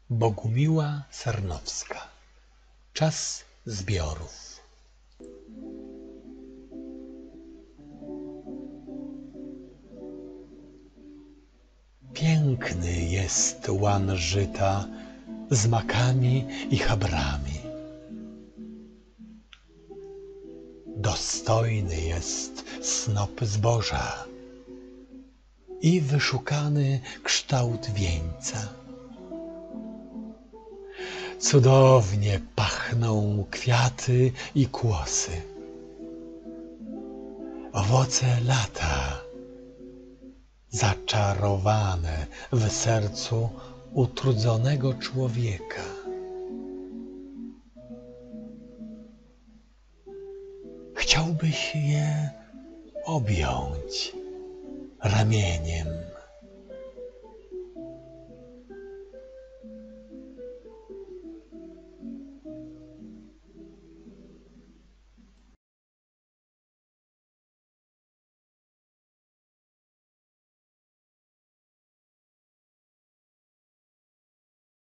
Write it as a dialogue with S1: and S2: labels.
S1: Bogumiła Sarnowska. Czas zbiorów. Piękny jest łan żyta z makami i chabrami. Dostojny jest snop zboża i wyszukany kształt wieńca. Cudownie pachną kwiaty i kłosy. Owoce lata, zaczarowane w sercu utrudzonego człowieka. Chciałbyś je objąć ramieniem.